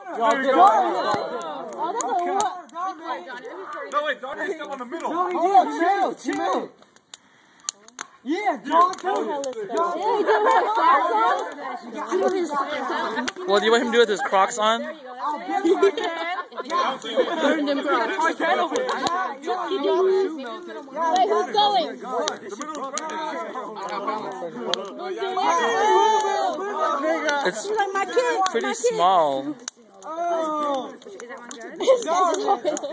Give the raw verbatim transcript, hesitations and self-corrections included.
There you go. Oh, that's a what? No, wait, Donnie's still in the middle. No, he did. Chill, chill. Yeah, John, too. Well, do you want him to do it with his Crocs on? Burned him Crocs. Just keep doing it. Wait, who's going? It's pretty small. Oh. Is that one good?